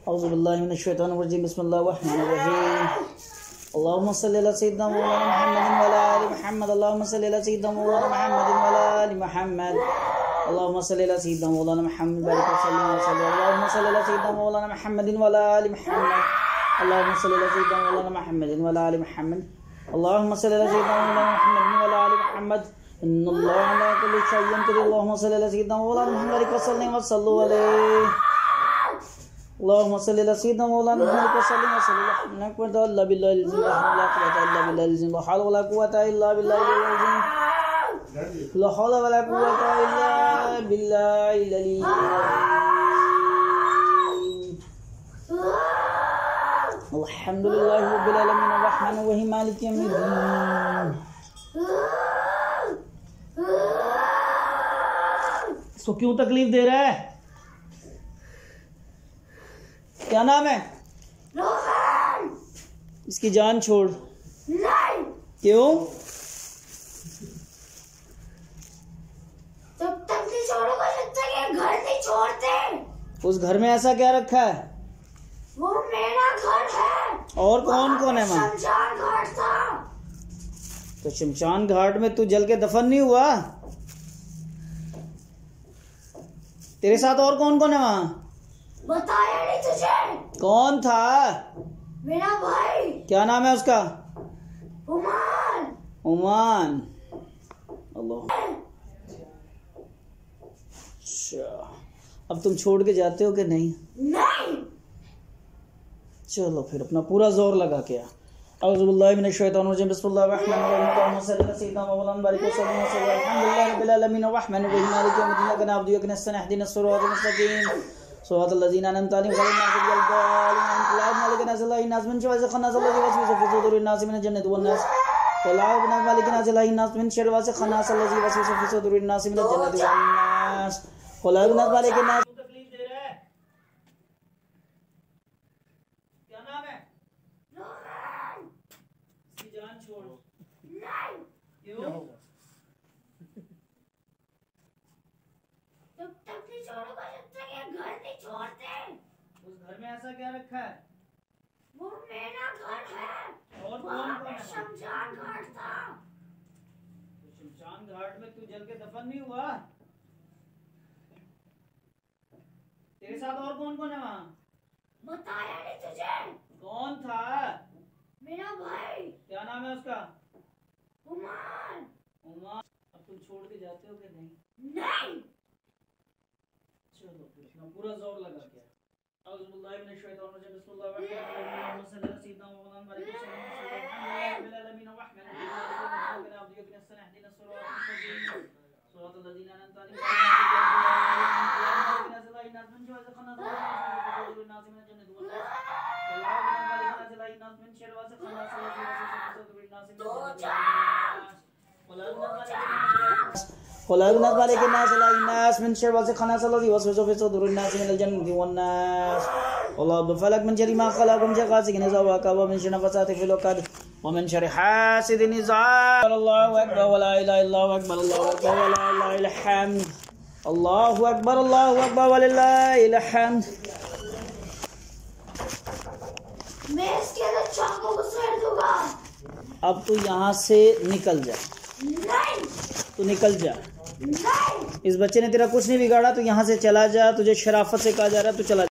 औज़ुबिल्लाहि मिनश्शैतानिर्रजीम बिस्मिल्लाहिर्रहमानिर्रहीम। अल्लाहुम्मा सल्लि अला सय्यिदिना मौलाना मुहम्मदिन व अला आलि मुहम्मद। अल्लाहुम्मा सल्लि अला सय्यिदिना मौलाना मुहम्मदिन व अला आलि मुहम्मद। अल्लाहुम्मा सल्लि अला सय्यिदिना मौलाना मुहम्मद बारिक वसल्लिम वसल्लम। अल्लाहुम्मा सल्लि अला सय्यिदिना मौलाना मुहम्मदिन व अला आलि मुहम्मद। अल्लाहुम्मा सल्लि अला सय्यिदिना मौलाना मुहम्मदिन व अला आलि मुहम्मद। अल्लाहुम्मा सल्लि अला सय्यिदिना मौलाना मुहम्मदिन व अला आलि मुहम्मद। इन्नल्लाहा अला कुल्लि शैइन क़दीर। अल्लाहुम्मा सल्लि अला सय्यिदिना मौलाना मुहम्मद बारिक वसल्लिम वसल्लु अलैहि। अल्लाहुम्मा सल्लि अला सय्यिदिना मौलाना मुहम्मद वसल्लिम वसल्लम। ला कुव्वता इल्ला बिल्लाहिल अज़ीम। ला हौला वला कुव्वता इल्ला बिल्लाहिल अज़ीम। अल्हम्दुलिल्लाहि रब्बिल आलमीन अर्रहमानिर रहीम मालिकि यौमिद्दीन। इसको क्यों तकलीफ दे रहा है? क्या नाम है? रोहन। इसकी जान छोड़। नहीं। क्यों? जब तक नहीं छोड़ोगे तब तक ये घर नहीं छोड़ते। उस घर में ऐसा क्या रखा है? वो मेरा घर है। और कौन कौन है वहाँ? शमशान घाट था। तो शमशान घाट में तू जल के दफन नहीं हुआ? तेरे साथ और कौन कौन है वहाँ? बताया नहीं तुझे? कौन था? मेरा भाई। क्या नाम है उसका? उमान। उमान। अल्लाह। अच्छा, अब तुम छोड़ के जाते हो कि नहीं? नहीं। चलो फिर अपना पूरा जोर लगा के आ। औज़ुबिल्लाहि मिनश्शैतानिर्रजीम बिस्मिल्लाहिर्रहमानिर्रहीम। अल्लाहुम्मा सल्लि अला सय्यिदिना मौलाना बारिक वसल्लिम वसल्लम। अल्हम्दुलिल्लाहि रब्बिल आलमीन अर्रहमानिर रहीम मालिकि यौमिद्दीन। इय्याका नअबुदु व इय्याका नस्तईन इहदिनस सिरातल मुस्तकीम सिरातल लज़ीना अनअमता अलैहिम गैरिल मग़दूबि अलैहिम वला द्दालिन। नाज़ मिन शर्रि खन्नास अल्लज़ी युवस्विसु फी सुदूरिन नास मिनल जन्नति वन नास। वलाउ बिना मालिकिन अज़लाइन नास मिन शर्रि खन्नास अल्लज़ी युवस्विसु फी सुदूरिन नास मिनल जन्नति वन नास। वलाउ बिना मालिकिन नास। तकलीफ दे रहा है? क्या नाम है? रोहन। इसकी जान छोड़। नहीं। क्यों? जब तक नहीं छोड़ोगे तब तक ये घर नहीं छोड़ते। उस घर में ऐसा क्या रखा है? वो मेरा घर है। और कौन वहाँ कौन पे है? शमशान घाट था। तो शमशान घाट में तू जल के दफन नहीं हुआ? तेरे साथ और कौन कौन है वहाँ? बताया नहीं तुझे? कौन था? मेरा भाई। क्या नाम है उसका? उमान। उमा। अब तुम छोड़ के जाते हो कि नहीं? नहीं। चलो फिर अपना पूरा जोर लगा के। औज़ुबिल्लाहि मिनश्शैतानिर्रजीम बिस्मिल्लाहिर्रहमानिर्रहीम। अल्लाहुम्मा सल्लि अला सय्यिदिना मौलाना बारिक वसल्लिम वसल्लम। अल्हम्दुलिल्लाहि रब्बिल आलमीन अर्रहमानिर रहीम मालिकि यौमिद्दीन। इय्याका नअबुदु व इय्याका नस्तईन इहदिनस सिरातल मुस्तकीम सिरातल लज़ीना अनअमता अलैहिम गैरिल मग़दूबि अलैहिम वला द्दालिन। नाज़ मिन शर्रि खन्नास अल्लज़ी युवस्विसु फी सुदूरिन नास मिनल जन्नति वन नास। वलाउ बिना मालिकिन अज़लाइन नास मिन शर्रि खन्नास अल्लज़ी युवस्विसु फी सुदूरिन नास मिनल जन्नति वन नास। वलाउ बिना मालिकिन नास मिन शर्रि खन्नास अल्लज़ी युवस्विसु फी सुदूरिन नास मिनल जन्नति वन नास। वल्लाहु बिफलक मिन शर्रि मा खलक़ मिन शर्रि गासिकिन इज़ा वक़ब व मिन शर्रि नफ़्फ़ासाति फ़िल उक़द व मिन शर्रि हासिदिन इज़ा अल्लाहु अकबर व ला इलाहा इल्लल्लाहु अकबर अल्लाहु अकबर व ला इलाहा इल्लल हम्द अल्लाहु अकबर व लिल्लाहिल हम्द। मैं इसके अंदर चाकू घुसेड़ दूंगा। अब तू यहाँ से निकल जा। नहीं। तू निकल जा। नहीं। इस बच्चे ने तेरा कुछ नहीं बिगाड़ा, तू यहाँ से चला जा। तुझे शराफत से कहा जा रहा है, तू चला जा।